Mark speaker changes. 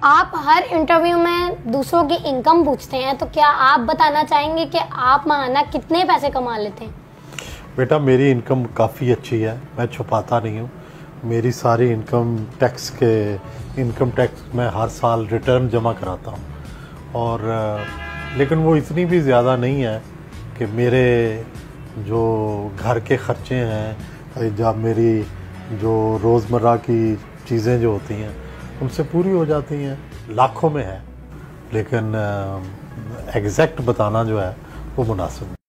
Speaker 1: आप हर इंटरव्यू में दूसरों की इनकम पूछते हैं, तो क्या आप बताना चाहेंगे कि आप माहाना कितने पैसे कमा लेते हैं?
Speaker 2: बेटा, मेरी इनकम काफ़ी अच्छी है, मैं छुपाता नहीं हूँ। मेरी सारी इनकम टैक्स मैं हर साल रिटर्न जमा कराता हूँ, और लेकिन वो इतनी भी ज़्यादा नहीं है कि मेरे जो घर के ख़र्चे हैं, जब मेरी जो रोज़मर्रा की चीज़ें जो होती हैं उनसे पूरी हो जाती हैं। लाखों में है, लेकिन एग्जैक्ट बताना जो है वो मुनासिब नहीं।